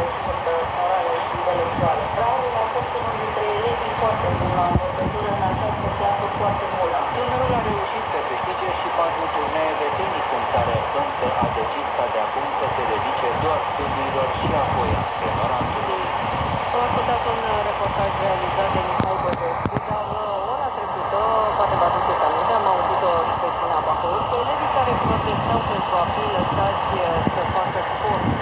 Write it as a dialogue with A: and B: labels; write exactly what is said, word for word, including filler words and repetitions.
A: de scurtă, orale și intelectuale. Raul a fost unul dintre elevii foarte buni la învățătură în această clasă foarte bună.
B: Tânărul a reușit să câștige și patru turnee de tenis în care însă a decis ca de acum să se dedice doar studiilor și apoi antrenorantului.
A: Am ascultat un reportaj realizat de Mihai Bădescu, dar ora trecută, poate vă aduceți aminte, am auzit-o și pe Cina Bacău, că elevii care protestau pentru a fi lăsați să facă sport